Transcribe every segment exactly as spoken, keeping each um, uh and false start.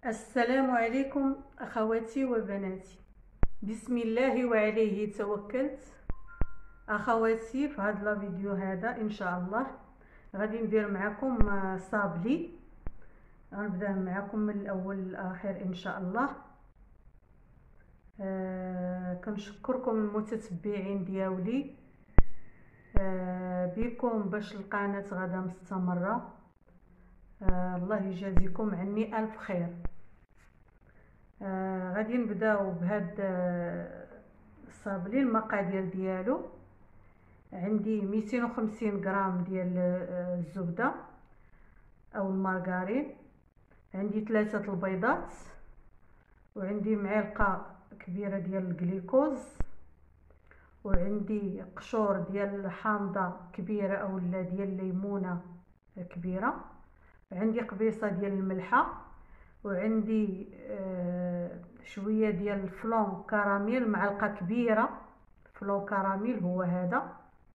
السلام عليكم أخواتي وبناتي. بسم الله وعليه توكلت. أخواتي، في هذا الفيديو هذا إن شاء الله غادي ندير معكم صابلي. غنبدا معكم من الأول للآخر إن شاء الله. آه كنشكركم المتتبعين دياولي. آه بكم باش القناة غادا مستمرة. آه الله يجازيكم عني ألف خير. آه غادي نبداو بهاد آه الصابلي. المقادير ديالو: عندي مئتين وخمسين غرام ديال آه الزبده او المارغرين، عندي ثلاثه البيضات، وعندي معلقه كبيره ديال الجليكوز، وعندي قشور ديال الحامضه كبيره او لا ديال الليمونه كبيره، عندي قبيصه ديال الملحه، وعندي آه شويه ديال الفلون كراميل، معلقه كبيره فلون كراميل هو هذا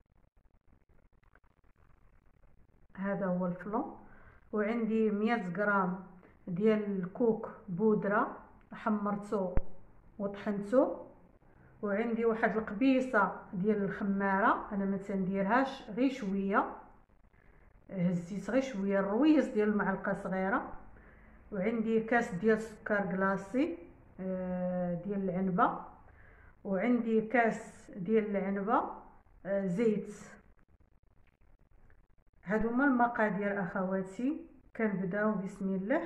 هذا هو الفلون، وعندي مئة غرام ديال الكوك بودره حمرته وطحنته، وعندي واحد القبيصه ديال الخماره انا ما تنديرهاش، غير شويه هزيت غير شويه الرويز ديال المعلقه صغيره، وعندي كاس ديال سكر كلاصي ديال العنبه، وعندي كاس ديال العنبه زيت. هادو هما المقادير اخواتي. كنبداو بسم الله.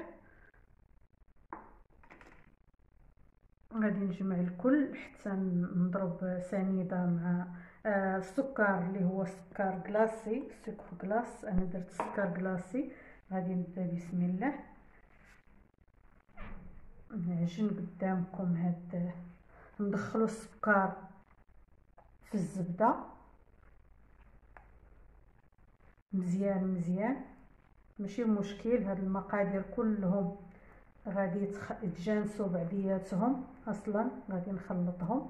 غادي نجمع الكل حتى نضرب سنيده مع السكر اللي هو سكر كلاصي، سكر كلاص. انا درت سكر كلاصي. غادي نبدا بسم الله. نعجن قدامكم هاد، ندخلو السكر في الزبده مزيان مزيان، ماشي مشكل. هاد المقادير كلهم غادي يتجانسوا بعضياتهم، اصلا غادي نخلطهم.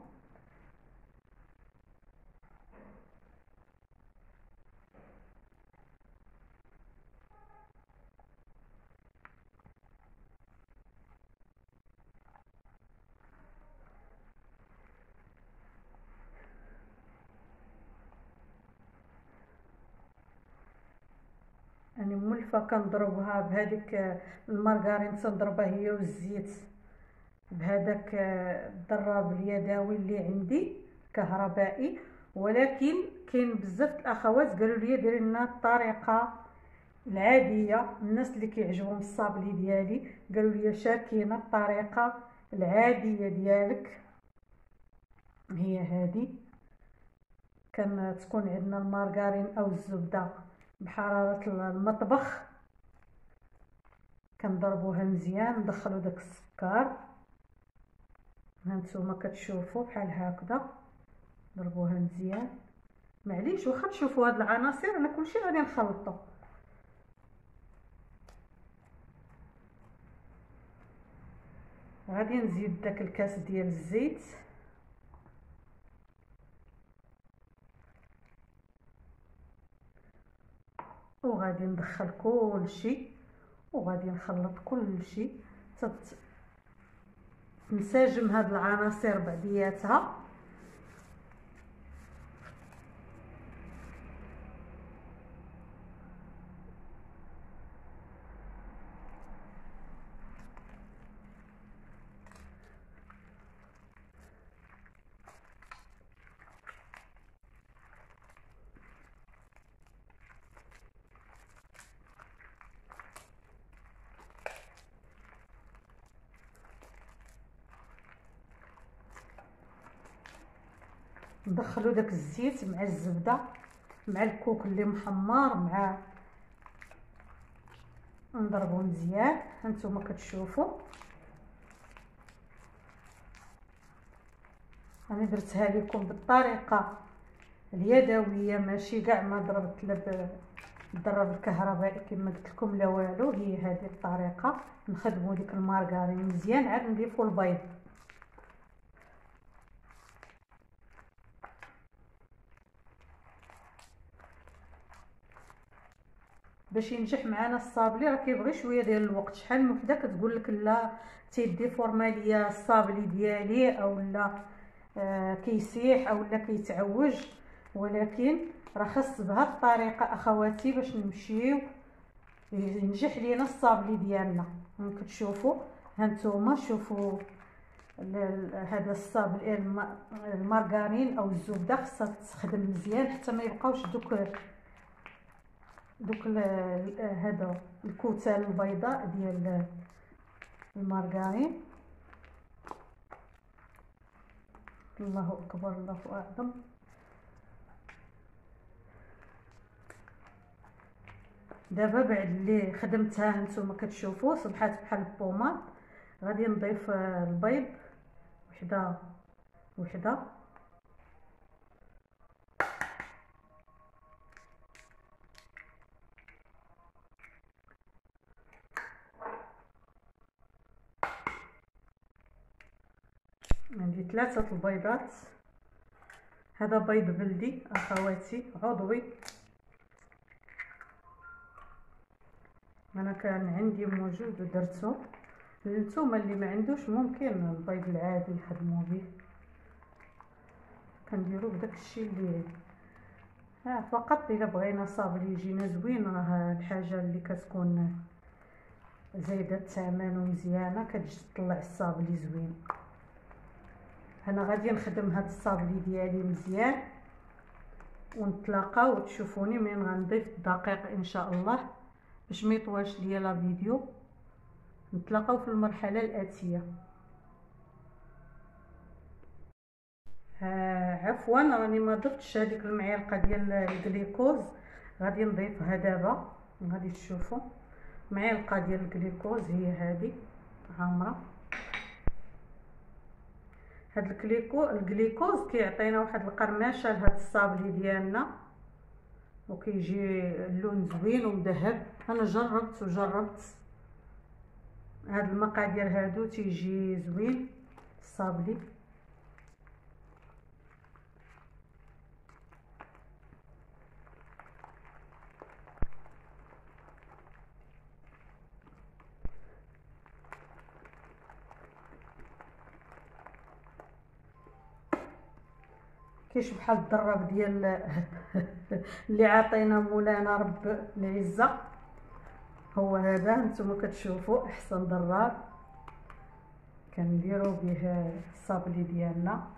يعني مولفه كنضربها بهذيك المارغرين، تنضربها هي والزيت بهذاك الضراب اليدوي اللي عندي كهربائي. ولكن كاين بزاف الاخوات قالوا لي ديري لنا الطريقه العاديه. الناس اللي كيعجبهم الصابلي ديالي قالوا لي شاكينا الطريقه العاديه ديالك هي هذه. كان تكون عندنا المارغرين او الزبده بحراره المطبخ، كنضربوها مزيان، ندخلو داك السكر هانتوما كتشوفوا بحال هكذا، ضربوها مزيان. معليش واخا تشوفوا هاد العناصر انا كلشي غادي نخلطو. غادي نزيد داك الكاس ديال الزيت، وغادي ندخل كلشي وغادي نخلط كلشي تنسجم هاد العناصر بعضياتها. ندخلو داك الزيت مع الزبده مع الكوك اللي محمر، مع نضربو مزيان. هانتوما كتشوفوا انا درتها لكم بالطريقه اليدويه، ماشي كاع ما ضربت بالضرب الكهربائي كما قلت لكم لا والو. هي هذه الطريقه. نخدموا ديك المارغرين مزيان، عاد نضيفوا البيض. باش ينجح معنا الصابلي راه كيبغي شويه ديال الوقت. شحال من وحده كتقول لك لا تيدي فورما ليا الصابلي ديالي او لا آه كيسيح او لا كيتعوج، ولكن راه خاص بهذه الطريقه اخواتي باش نمشيو ينجح لينا الصابلي ديالنا. كتشوفوا هانتوما شوفوا هذا الصابلي المارغرين او الزبده خاصها تخدم مزيان حتى ما يبقاوش دوك دوك هذا الكتل البيضاء ديال المارغرين. الله اكبر الله اعظم. دابا بعد اللي خدمتها هانتوما كتشوفوا صبحات بحال البوماد، غادي نضيف البيض وحده وحده عندي ثلاثه البيضات. هذا بيض بلدي اخواتي عضوي، انا كان عندي موجود ودرته. نتوما اللي ما عندوش ممكن البيض العادي يخدموا به، كنديروا بداك الشيء اللي ها فقط الا بغينا صابلي يجينا زوين. راه الحاجه اللي كتكون زايده الثمن ومزيانه كتجي تطلع الصابلي زوين. انا غادي نخدم هذا الصابلي ديالي مزيان ونتلاقاو وتشوفوني من غنضيف الدقيق ان شاء الله باش ما يطولش ليا لا فيديو. نتلاقاو في المرحله الاتيه. آه عفوا راني ما ضفتش هذيك المعلقه ديال الجليكوز، غادي نضيفها دابا. غادي تشوفوا معلقه ديال الجليكوز هي هذه عامره. هاد الكليكو الجليكوز كيعطينا واحد القرمشه لهاد الصابلي ديالنا وكيجي اللون زوين ومذهب. انا جربت وجربت هاد المقادير هادو تيجي زوين الصابلي. كيشوف بحال الضراب ديال اللي عطينا مولانا رب العزه. هو هذا نتوما كتشوفوا احسن ضراب كنديروا به الصابلي ديالنا.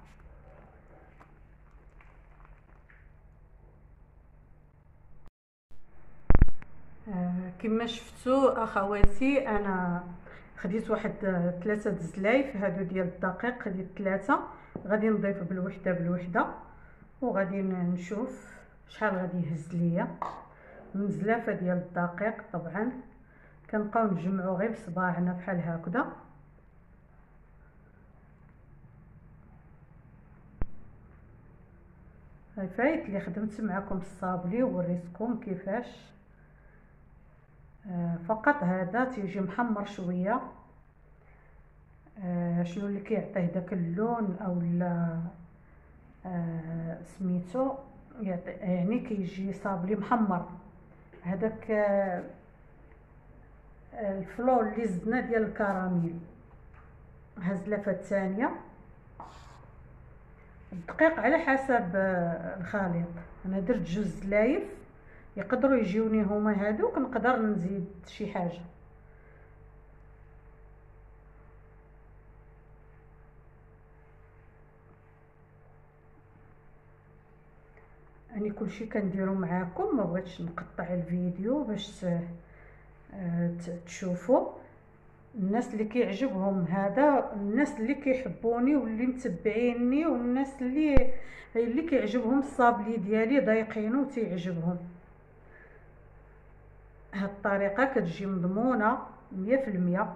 آه كما شفتوا اخواتي انا خديت واحد ثلاثه الزلايف هادو ديال الدقيق، خديت ثلاثه غادي نضيف بالوحده بالوحده وغادي نشوف شحال غادي يهز ليا من زلافه ديال الدقيق. طبعا كنبقاو نجمعوا غير بصباعنا بحال هكذا. هاي فايت اللي خدمت معكم الصابلي ووريتكم كيفاش. آه فقط هذا تيجي محمر شويه. آه شنو اللي كيعطيه داك اللون او لا آه سميتو يعني كيجي صابلي محمر. هذاك آه الفلور اللي زدنا ديال الكراميل. هز لفه ثانيه. الدقيق على حسب آه الخليط. انا درت جوج زلايف، يقدروا يجيوني هما هادوك نقدر نزيد شي حاجه. يعني كلشي كنديرو معاكم، ما بغيتش نقطع الفيديو باش تشوفوا. الناس اللي كيعجبهم هذا، الناس اللي كيحبوني واللي متبعيني والناس اللي اللي كيعجبهم الصابلي ديالي ضايقينو وتيعجبهم. هاد الطريقه كتجي مضمونه مية في المية.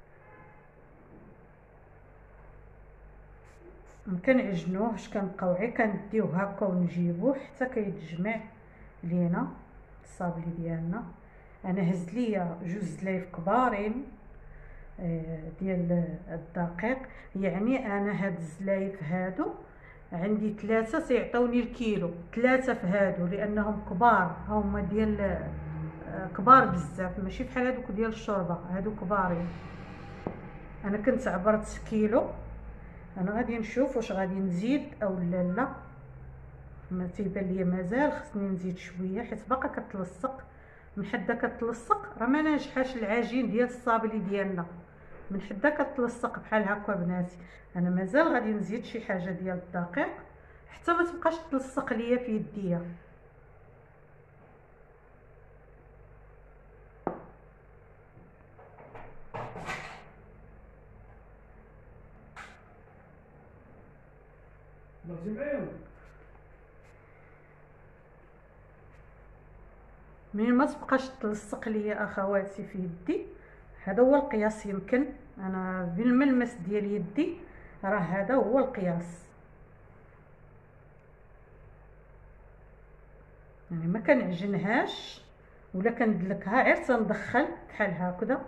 مكنعجنوهش كنبقاو غير كنديوه هكا ونجيبوه حتى كيتجمع لينا الصابلي ديالنا. انا هز ليا جوج زلايف كبارين ديال الدقيق، يعني انا هاد الزلايف هادو عندي ثلاثه سيعطوني الكيلو، ثلاثه في هادو لانهم كبار هما ديال كبار بزاف، ماشي بحال هادوك ديال الشوربه، هادو كبارين. انا كنت عبرت كيلو. انا غادي نشوف واش غادي نزيد او لا لا. ما تيبان ليا مازال خصني نزيد شويه حيت باقا كتلصق. من حدا كتلصق راه ما ناجحاش العجين ديال الصابلي ديالنا، من حدا كتلصق بحال هكا بناتي. انا مازال غادي نزيد شي حاجه ديال الدقيق حتى ما تبقاش تلصق ليا في يديا. منين ما تبقاش تلصق ليا اخواتي في يدي، هذا هو القياس. يمكن انا بالملمس ديال يدي راه هذا هو القياس، يعني ما كنعجنهاش ولا كندلكها، غير تندخل بحال هكذا.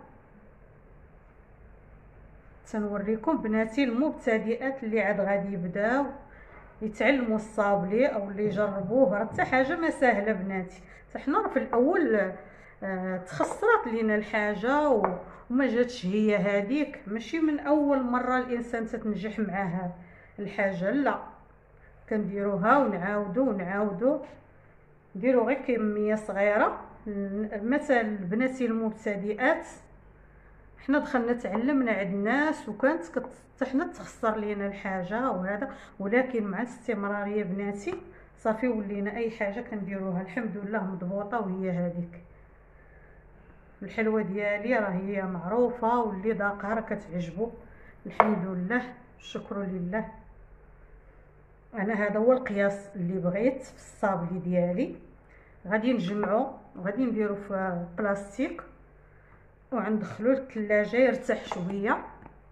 تنوريكم بناتي المبتدئات اللي عاد غادي يبداو يتعلموا الصابلي او اللي يجربوه، راه حتى حاجه ما سهله بناتي. حنا في الاول آه تخسرت لينا الحاجه وما جاتش هي هذيك، ماشي من اول مره الانسان تتنجح معاها الحاجه، لا كنديروها ونعاودو ونعاودو، نديرو غير كميه صغيره. مثلا بناتي المبتدئات حنا دخلنا تعلمنا عند الناس وكانت حتى حنا تخسر لينا الحاجه وهذا، ولكن مع الاستمراريه بناتي صافي ولينا اي حاجه كنديروها الحمد لله مضبوطه. وهي هذيك الحلوه ديالي راه هي معروفه، واللي ذاقها راه كتعجبو الحمد لله، الشكر لله. انا هذا هو القياس اللي بغيت في الصابلي ديالي. غادي نجمعو، غادي نديرو في بلاستيك وندخلوه للثلاجه يرتاح شويه،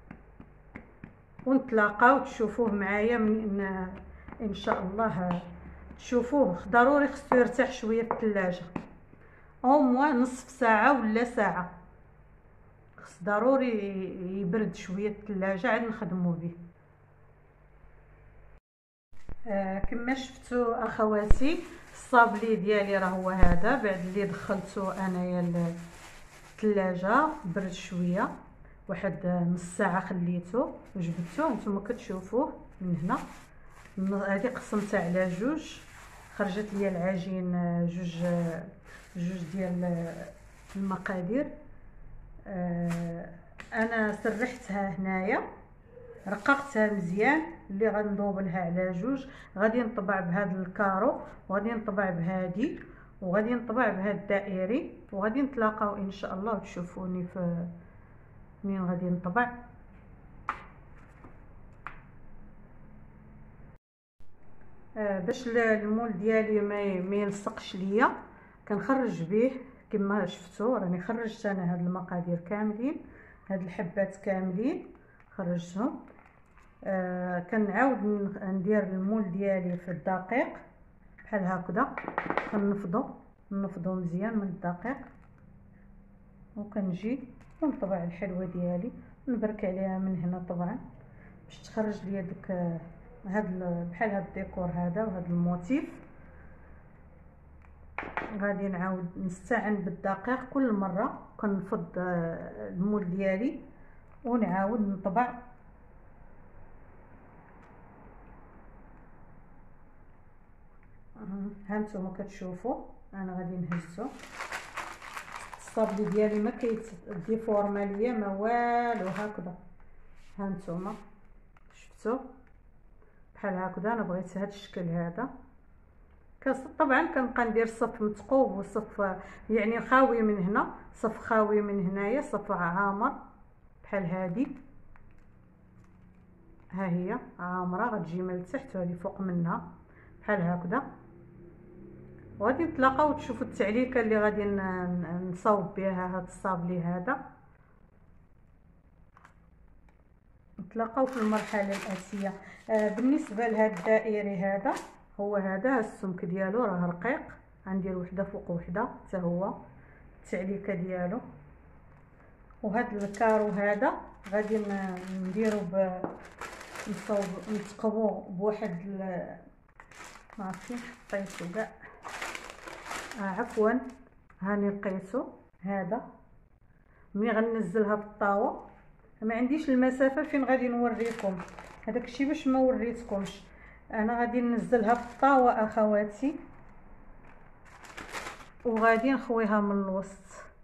ونتلاقاو تشوفوه معايا من ان شاء الله. تشوفوه ضروري خصو يرتاح شويه في الثلاجه، او موا نصف ساعه ولا ساعه، خص ضروري يبرد شويه في الثلاجه عاد نخدمو به. آه كما شفتوا اخواتي الصابلي ديالي راه هو هذا، بعد اللي دخلته انايا الثلاجه برد شويه واحد نص ساعه خليته وجبدته. نتوما كتشوفوه من هنا، هذه قسمتها على جوج، خرجت لي العجين جوج جوج ديال المقادير. آه انا سرحتها هنايا، رققتها مزيان. اللي غنذوب لها على جوج غادي نطبع بهذا الكارو، وغادي نطبع بهذه، وغادي نطبع بهذا الدائري، وغادي نتلاقاو ان شاء الله وتشوفوني في منين غادي نطبع. آه باش المول ديالي ما ما يلصقش ليا كنخرج به كما شفتوا. راني خرجت انا هاد المقادير كاملين، هاد الحبات كاملين خرجتهم. آه كنعاود ندير المول ديالي في الدقيق بحال هكذا، كنفضو نفضو مزيان من الدقيق، وكنجي ونطبع الحلوه ديالي ونبرك عليها من هنا طبعا باش تخرج ليا داك هاد بحال هاد الديكور هذا وهاد الموتيف. غادي نعاود نستعن بالدقيق كل مره كنفض المول ديالي ونعاود نطبع. ها نتوما كتشوفوا انا غادي نهزو الصابلي ديالي ما كيديفورما ليا ما والو، هكذا. ها نتوما شفتوا بحال هكذا. انا بغيت هذا الشكل هذا. طبعا كنبقى ندير صف مثقوب وصف يعني خاوي من هنا، صف خاوي من هنايا، صف عامر بحال هذه. ها هي عامره غتجي من التحت وهذه فوق منها بحال هكذا. وغادي نتلاقاو وتشوفوا التعليكه اللي غادي نصاوب بها هذا الصابلي هذا. نتلاقاو في المرحله الاتيه. آه بالنسبه لهذا الدائري هذا، هو هذا السمك ديالو راه رقيق، غندير وحده فوق وحده حتى هو التعليكه ديالو. وهذا الكارو هذا غادي نديرو ب نصاوب نتقبو بواحد ما عرفتش حطيتو كاع. آه عفوا هاني لقيتو هذا. ملي غنزلها في الطاوه ما عنديش المسافه فين غادي نوريكم، هذاك الشيء باش ما وريتكمش. انا غادي ننزلها في الطاوه اخواتي وغادي نخويها من الوسط.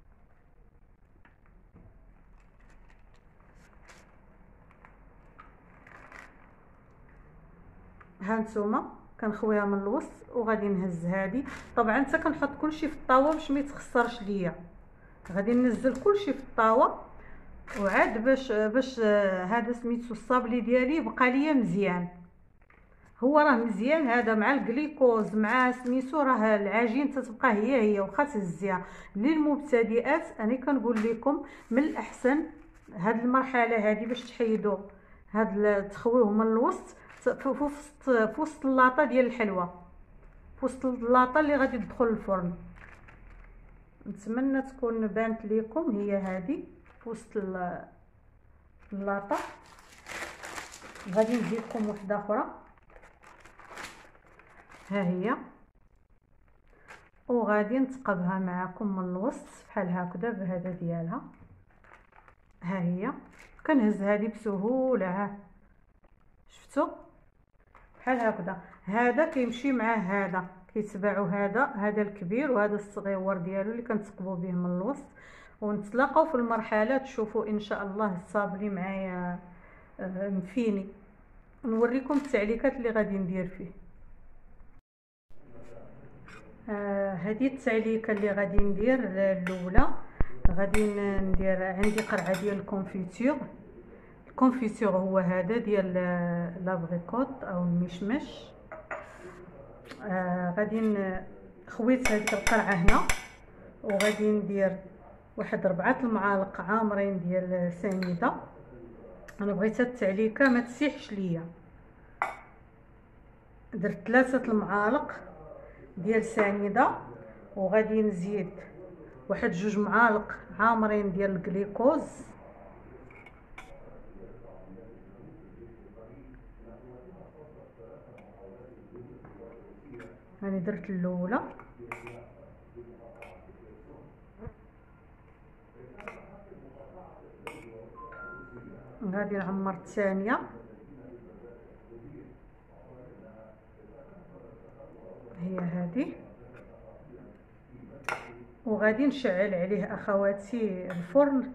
ها نتوما كنخويها من الوسط وغادي نهز هذه. طبعا حتى كنحط كلشي في الطاوه باش ما يتخسرش ليا. غادي ننزل كلشي في الطاوه وعاد باش باش هذا سميتو الصابلي ديالي بقى ليا مزيان. هو راه مزيان هذا مع الجليكوز مع سميتو، راه العجين تتبقى هي هي واخا تهزيها. للمبتدئات انا كنقول لكم من الاحسن هاد المرحله هذه باش تحيدوا هاد تخويوه من الوسط في وسط في وسط اللاطه ديال الحلوى، في وسط اللاطه اللي غادي تدخل الفرن. نتمنى تكون بانت لكم هي هذه في وسط اللاطه. غادي نزيد لكم وحده اخرى ها هي، وغادي نتقبها معكم من الوسط بحال هكذا بهذا ديالها. ها هي كنهز هذه بسهوله، ها شفتوا بحال هكذا. هذا كيمشي مع هذا، كيتباعوا هذا هذا الكبير وهذا الصغيور ديالو اللي كنتقبوا به من الوسط. ونتلاقاو في المرحله تشوفوا ان شاء الله الصابلي معايا مفيني. نوريكم التعليقات اللي غادي ندير فيه. آه هذه التعليقه اللي غادي ندير الاولى، غادي ندير عندي قرعه ديال الكونفيتور. الكونفيتور هو هذا ديال لابريكوت او المشمش. آه غادي خويت هذيك القرعه هنا وغادي ندير واحد ربعة المعالق عامرين ديال سنيده. انا بغيت هاد التعليقه ما تسيحش ليا. درت ثلاثه المعالق ديال سنيده وغادي نزيد واحد جوج معالق عامرين ديال الجليكوز. هاني درت الاولى غادي نعمر الثانيه. هي هذه وغادي نشعل عليه اخواتي الفرن،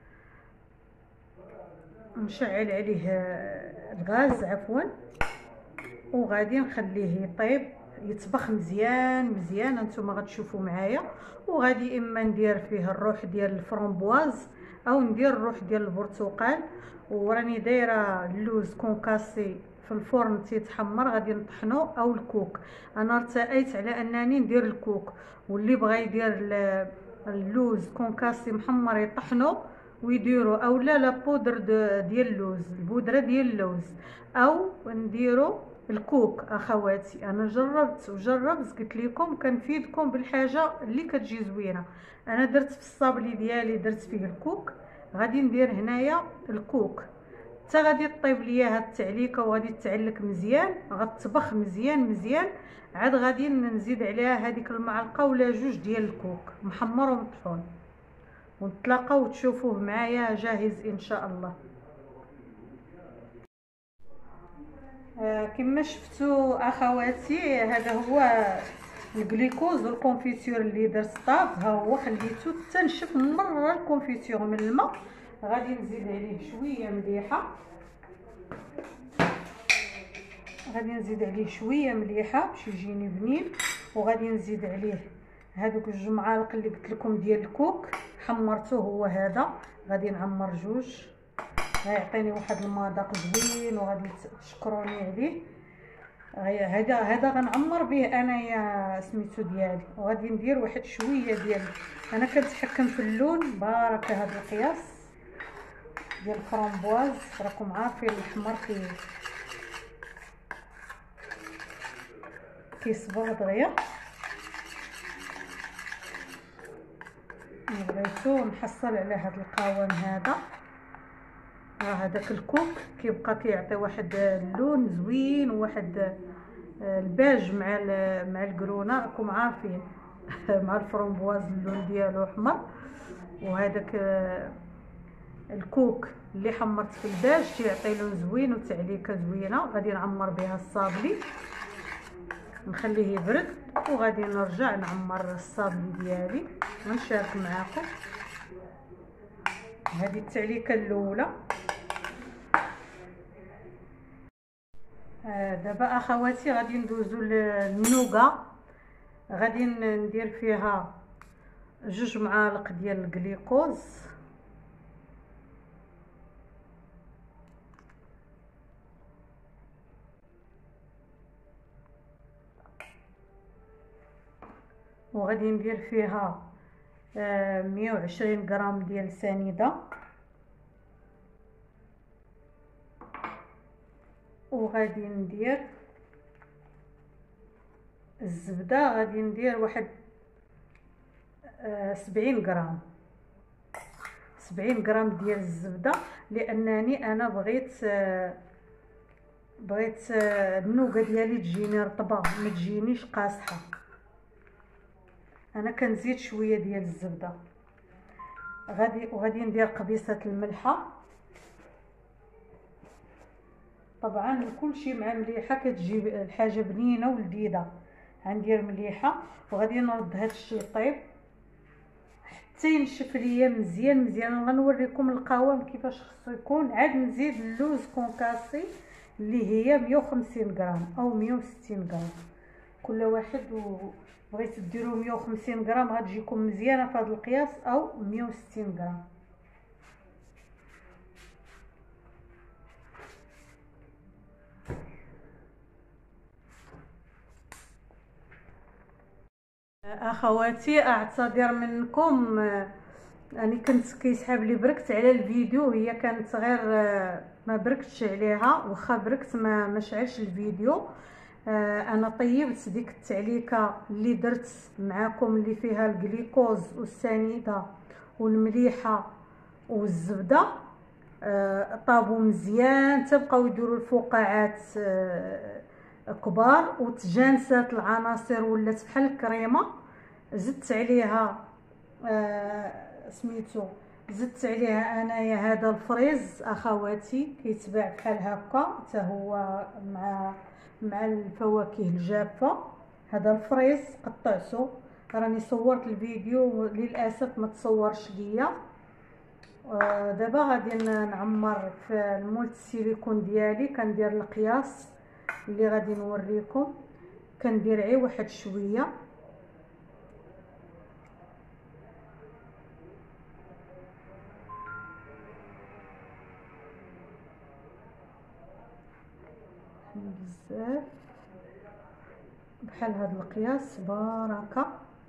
نشعل عليه الغاز عفوا، وغادي نخليه يطيب يطبخ مزيان مزيان. انتم غتشوفوا معايا. وغادي اما ندير فيه الروح ديال الفرامبواز او ندير الروح ديال البرتقال. وراني دايره اللوز كونكاسي في الفرن تيتحمر غادي نطحنو او الكوك. انا ارتأيت على انني ندير الكوك، واللي بغى يدير اللوز كونكاسي محمر يطحنو ويديروا اولا لا بودر ديال اللوز البودره ديال اللوز او نديروا الكوك. اخواتي انا جربت وجربت قلت لكم كنفيدكم بالحاجه اللي كتجي زوينه. انا درت في الصابلي ديالي درت فيه الكوك، غادي ندير هنايا الكوك حتى غادي طيب ليا هاد التعليقه وغادي تعلك مزيان، غتطبخ مزيان مزيان. عاد غادي نزيد عليها هذيك المعلقه ولا جوج ديال الكوك محمر ومطحون، ونتلاقاو وتشوفوه معايا جاهز ان شاء الله. آه كما شفتوا اخواتي هذا هو الجليكوز والكونفيتور اللي درت طاب. ها هو خليته تنشف مره الكونفيتور من الماء. غادي نزيد عليه شويه مليحه، غادي نزيد عليه شويه مليحه باش يجيني بنين. وغادي نزيد عليه هذوك جوج معالق اللي قلت لكم ديال الكوك حمرته هو هذا. غادي نعمر جوج غيعطيني واحد المذاق زوين وغادي تشكروني عليه. هذا هذا غنعمر به انايا سميتو ديالي. وغادي ندير واحد شويه ديال انا كنتحكم في اللون بارك هذا القياس ديال الفرامبواز. راكم عارفين الاحمر كي كيصبغ دغيا. بغيتو نحصل على هذا القوام هذا. ها هذاك الكوك كيبقى كيعطي واحد اللون زوين وواحد الباج مع مع القرونه. راكم عارفين مع الفرomboise اللون ديالو احمر. وهذاك الكوك اللي حمرت في الداج تيعطي لون زوين وتعليكه زوينه. غادي نعمر بها الصابلي، نخليه يبرد وغادي نرجع نعمر الصابلي ديالي ونشارك معكم. هذه التعليكه الاولى. آه دابا اخواتي غادي ندوزو للنوغا. غادي ندير فيها جوج معالق ديال الجليكوز، وغادي ندير فيها آه مية وعشرين غرام ديال سنيده، وغادي ندير الزبده. غادي ندير واحد آه سبعين غرام سبعين غرام ديال الزبده، لانني انا بغيت آه بغيت آه النوغه ديالي تجيني رطبه ما تجينيش قاصحه. انا كنزيد شويه ديال الزبده. غادي وغادي ندير قبيصه الملحه. طبعا كلشي مع مليحه كتجيب الحاجه بنينه ولذيذه. غندير مليحه وغادي نرد هذا الشيء يطيب حتى ينشف ليا مزيان مزيان. غنوريكم القوام كيفاش خصو يكون. عاد نزيد اللوز كونكاسي اللي هي مية وخمسين غرام او مية وستين غرام كل واحد. وبغيتو ديروا مية وخمسين غرام غتجيكم مزيانه في هذا القياس، او مية وستين غرام. اخواتي اعتذر منكم، يعني كنت كيسحب لي بركت على الفيديو، هي كانت غير ما بركتش عليها، واخا بركت ما مشعلش الفيديو. انا طيبت ديك التعليكه اللي درت معاكم اللي فيها الجليكوز والسنيده والمليحه والزبده. طابوا مزيان، تبقاو يديروا الفقاعات كبار وتجانست العناصر ولات بحال الكريمه. زدت عليها آه سميتو زدت عليها انايا هذا الفريز اخواتي، كيتباع بحال هكا حتى هو مع مع الفواكه الجافه. هذا الفريز قطعته، راني صورت الفيديو للاسف ما تصورش ليا. آه دابا غادي نعمر في المولد السيليكون ديالي. كندير القياس اللي غادي نوريكم، كندير غير واحد شويه. بزاف بحال هذا القياس بركه.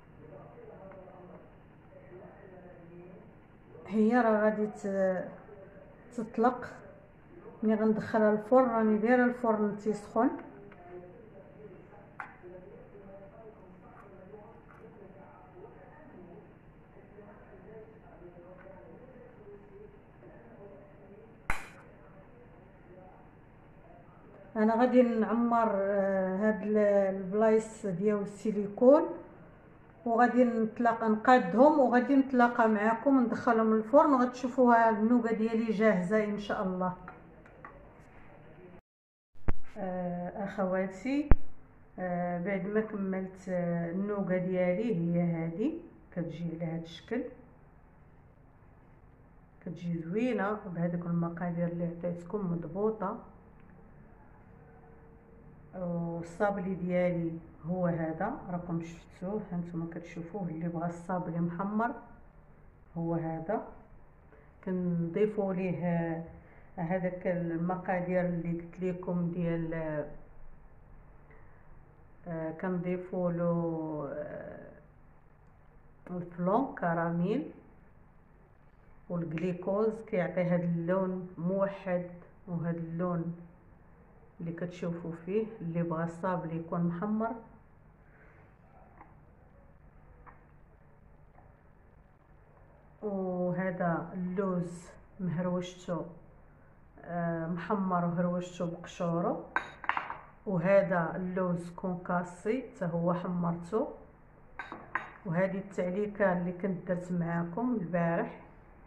هي راه غادي تطلق ملي غندخلها الفرن. راني دايره الفرن تيسخن. انا غادي نعمر هاد البلايص ديال السيليكون وغادي نتلاقى نقادهم وغادي نتلاقى معكم ندخلهم الفرن وغتشوفوها النوغه ديالي جاهزه ان شاء الله. اخواتي بعد ما كملت النوغه ديالي هي هذه، كتجي على هذا الشكل، كتجي زوينه بهذوك المقادير اللي عطيتكم مضبوطه. والصابلي ديالي هو هذا راكم شفتوه، هانتوما كتشوفوه. اللي بغى الصابلي محمر هو هذا. كنضيفوا ليه هذاك المقادير اللي قلت لكم ديال كنضيفوا له الفلون كراميل والجليكوز كيعطي هذا اللون موحد وهذا اللون اللي كتشوفوا فيه. اللي بغى الصابلي يكون محمر وهذا اللوز مهروشته محمر وهروشته بقشوره، وهذا اللوز كونكاسي حتى هو حمرته وهذه التعليكه اللي كنت درت معاكم البارح.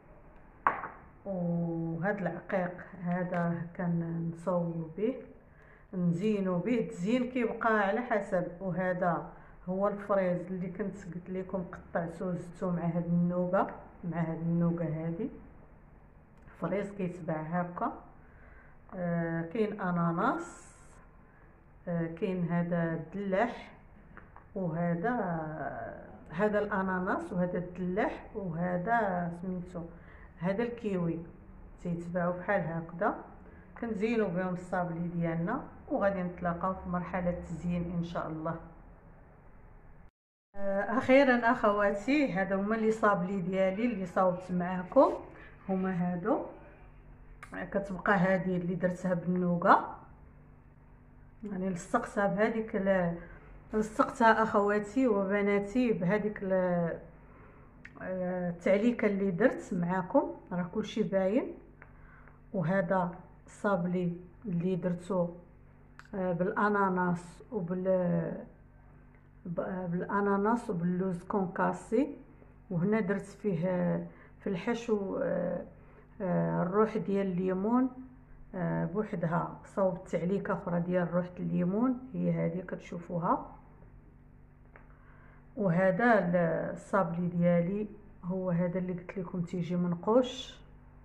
وهذا العقيق هذا كان نصور به نزينو به، التزيين كيبقى على حسب. وهذا هو الفريز اللي كنت قلت لكم قطعته زدتو مع هاد النوغه، مع هاد النوغه هذه فريز كيتباع هكا. آه كاين اناناس، آه كاين هذا الدلاح، وهذا هذا الاناناس، وهذا الدلاح، وهذا سميتو هذا الكيوي تيتباعوا بحال هكذا. كنزينوا بهم الصابلي ديالنا وغادي نتلاقاو في مرحله التزيين ان شاء الله. اخيرا اخواتي، هذا هما لي صابلي ديالي اللي صاوبت معاكم، هما هادو. كتبقى هذه اللي درتها بالنوغه، يعني لصقتها بهذيك لصقتها اخواتي وبناتي بهذيك التعليكه اللي درت معاكم، راه كلشي باين. وهذا الصابلي اللي درتو بالاناناس وبال بالاناناس وباللوز كونكاسي. وهنا درت فيه في الحشو الروح ديال الليمون بوحدها، صوبت تعليكه اخرى ديال روح الليمون هي هذه كتشوفوها. وهذا الصابلي ديالي هو هذا اللي قلت لكم تيجي منقوش،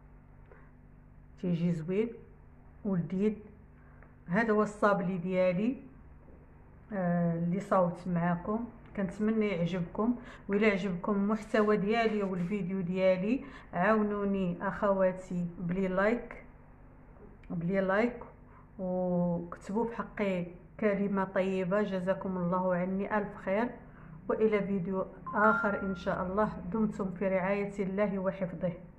تيجي زوين ولذيذ. هذا هو الصابلي ديالي آه اللي صاوبت معكم. كنتمنى يعجبكم، وإلا عجبكم المحتوى ديالي والفيديو ديالي عاونوني اخواتي بلي لايك بلي لايك وكتبوا بحقي كلمه طيبه. جزاكم الله عني الف خير، والى فيديو اخر ان شاء الله. دمتم في رعايه الله وحفظه.